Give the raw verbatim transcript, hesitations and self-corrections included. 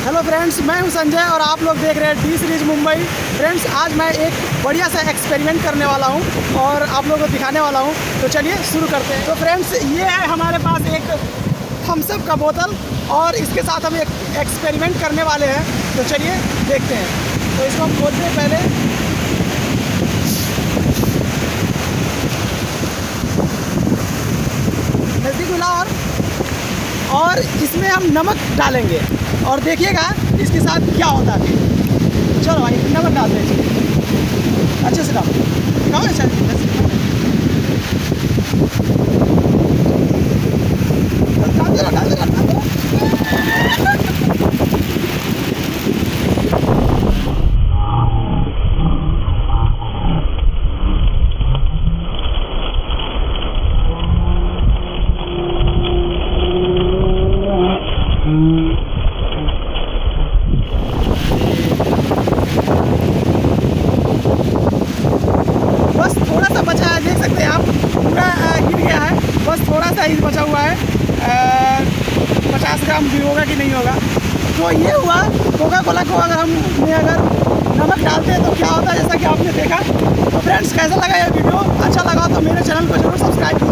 Hello friends, मैं हूं संजय और आप लोग देख रहे हैं डी सीरीज मुंबई। फ्रेंड्स, आज मैं एक बढ़िया सा एक्सपेरिमेंट करने वाला हूं और आप लोगों को दिखाने वाला हूं। तो चलिए शुरू करते हैं। तो फ्रेंड्स, ये है हमारे पास एक थम्स अप का बोतल और इसके साथ हम एक एक्सपेरिमेंट करने वाले हैं। तो चलिए देखते हैं। तो इसको हम खोलते हैं पहले। नज़दीक मिला और और इसमें हम नमक डालेंगे और देखिएगा इसके साथ क्या होता है। चलो भाई, नमक डालते हैं अच्छे से। डाल दिखाओ ऐसा डाल दे डाल दे डाल दे। बस थोड़ा सा बचा है, देख सकते हैं आप, पूरा गिर गया है। बस थोड़ा सा ही बचा हुआ है। पचास ग्राम भी होगा कि नहीं होगा। तो ये हुआ कोका कोला को अगर हम अगर नमक डालते हैं तो क्या होता है, जैसा कि आपने देखा। तो फ्रेंड्स, कैसा लगा ये वीडियो? अच्छा लगा तो मेरे चैनल को जरूर सब्सक्राइब